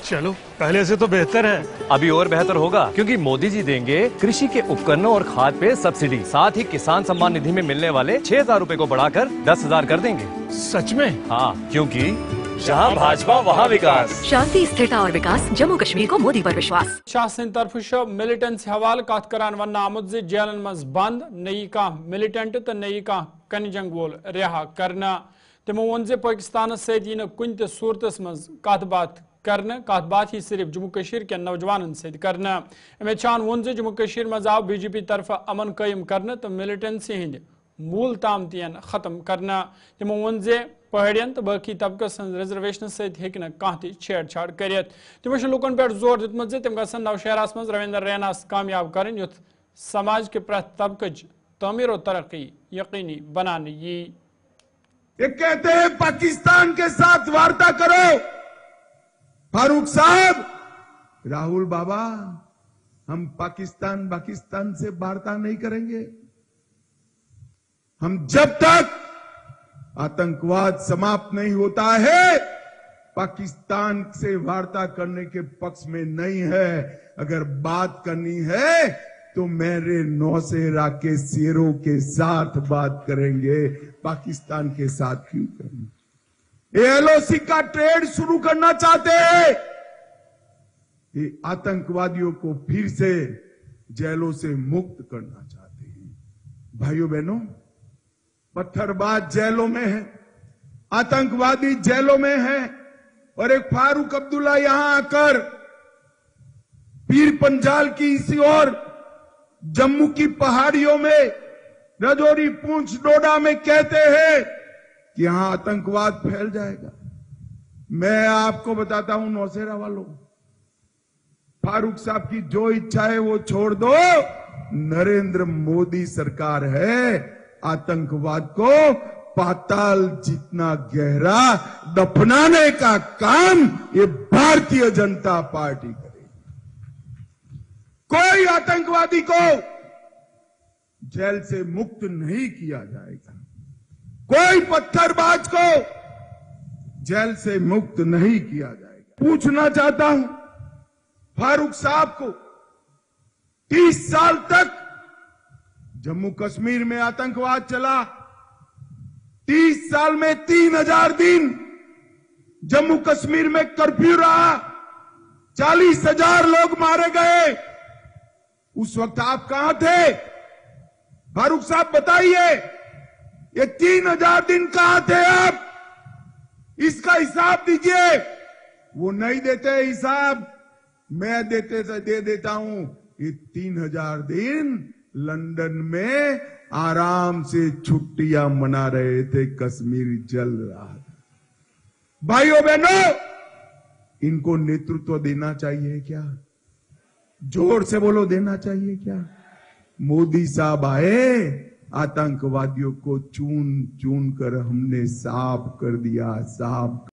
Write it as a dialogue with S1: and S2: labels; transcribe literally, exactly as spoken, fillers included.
S1: चलो पहले से तो बेहतर है।
S2: अभी और बेहतर होगा क्योंकि मोदी जी देंगे कृषि के उपकरणों और खाद पे सब्सिडी, साथ ही किसान सम्मान निधि में मिलने वाले छह हजार रूपए को बढ़ाकर दस हजार कर देंगे।
S1: सच में?
S2: हाँ, क्योंकि जहाँ भाजपा वहाँ विकास।
S3: शांति, स्थिरता और विकास, जम्मू कश्मीर को मोदी पर विश्वास।
S4: शाह सिंध तरफ मिलिटेंस हवाले कत करान वन आमुत जे जेलन मज बंद नई कह मिलिटेंट तो नई कह कन जंग वोल रिहा करना। तमो वोन जे पाकिस्तान सत यह कुन त सूरतस मज कत बात करना, कत बात ही सिर्फ जम्मू कश्मीर के नौजवान सत करना। अमित शाह वोन जे जम्मू कश्मीर मज आव बीजेपी तरफ अमन कायम करना तो मिलिटेंसी हंद मूल ताम तीन खत्म करना। तमो वोन जे पहाड़ियन तो बाकी तबकस रिजर्वेशन सत कह छेड़छाड़ कर। तमो लुकन पे जोर दितमुत जे तम गसन नौशहरास मज रविंदर रैनास कामयाब करें युथ समाज के प्रति तबकच तमीर और तरक्की यकीनी बनाने यी।
S5: ये कहते हैं पाकिस्तान के साथ वार्ता करो। फारूक साहब, राहुल बाबा, हम पाकिस्तान पाकिस्तान से वार्ता नहीं करेंगे। हम जब तक आतंकवाद समाप्त नहीं होता है पाकिस्तान से वार्ता करने के पक्ष में नहीं है। अगर बात करनी है तो मेरे नौसेरा के शेरों के साथ बात करेंगे, पाकिस्तान के साथ क्यों करेंगे। एलओसी का ट्रेड शुरू करना चाहते हैं, ये आतंकवादियों को फिर से जेलों से मुक्त करना चाहते हैं। भाइयों बहनों, पत्थरबाज जेलों में है, आतंकवादी जेलों में है, और एक फारूक अब्दुल्ला यहां आकर पीर पंजाल की इसी ओर जम्मू की पहाड़ियों में रजौरी, पूंछ, डोडा में कहते हैं कि यहां आतंकवाद फैल जाएगा। मैं आपको बताता हूं नौसेरा वालों, फारूक साहब की जो इच्छा है वो छोड़ दो। नरेंद्र मोदी सरकार है, आतंकवाद को पाताल जितना गहरा दफनाने का काम ये भारतीय जनता पार्टी करेगी। कोई आतंकवादी को जेल से मुक्त नहीं किया जाएगा, कोई पत्थरबाज को जेल से मुक्त नहीं किया जाएगा। पूछना चाहता हूं फारूक साहब को, तीस साल तक जम्मू कश्मीर में आतंकवाद चला, तीस साल में तीन हजार दिन जम्मू कश्मीर में कर्फ्यू रहा, चालीस हजार लोग मारे गए। उस वक्त आप कहां थे? फारूक साहब बताइए, ये तीन हजार दिन कहां थे आप? इसका हिसाब दीजिए। वो नहीं देते हिसाब, मैं देते से दे देता हूं। ये तीन हजार दिन लंदन में आराम से छुट्टियां मना रहे थे, कश्मीर जल रहा था। भाइयों बहनों, इनको नेतृत्व देना चाहिए क्या? जोर से बोलो, देना चाहिए क्या? मोदी साहब आए, आतंकवादियों को चून चून कर हमने साफ कर दिया, साफ।